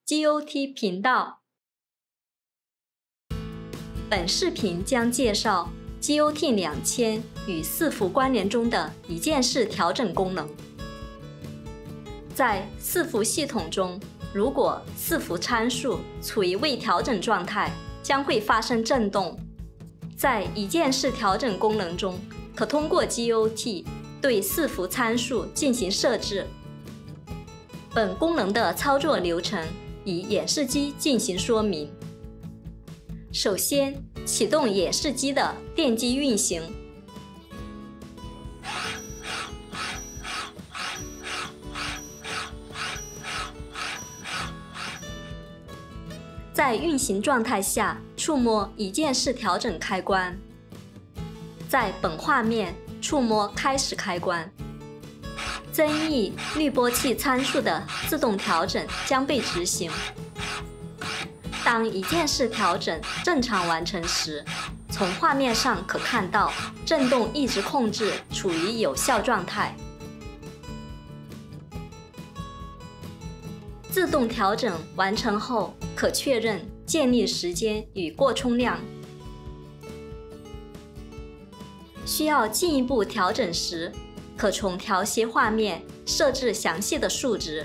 GOT 频道。本视频将介绍 GOT 2000与伺服关联中的一键式调整功能。在伺服系统中，如果伺服参数处于未调整状态，将会发生震动。在一键式调整功能中，可通过 GOT 对伺服参数进行设置。本功能的操作流程以演示机进行说明。首先，启动演示机的电机运行。在运行状态下，触摸一键式调整开关。在本画面触摸开始开关。增益滤波器参数的自动调整将被执行。当一键式调整正常完成时，从画面上可看到振动一直控制处于有效状态。自动调整完成后，可确认建立时间与过充量。需要进一步调整时，可从调协画面设置详细的数值。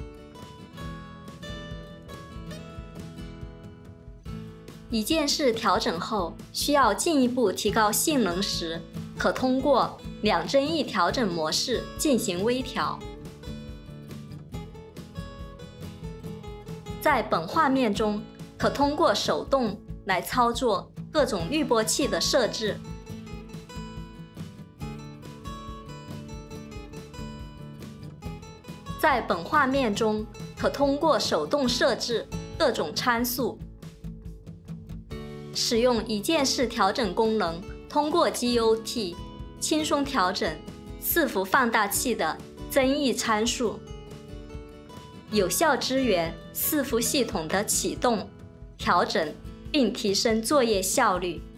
一键式调整后，需要进一步提高性能时，可通过两帧翼调整模式进行微调。在本画面中，可通过手动来操作各种滤波器的设置。在本画面中，可通过手动设置各种参数。使用一键式调整功能，通过 GOT 轻松调整伺服放大器的增益参数，有效支援伺服系统的启动、调整，并提升作业效率。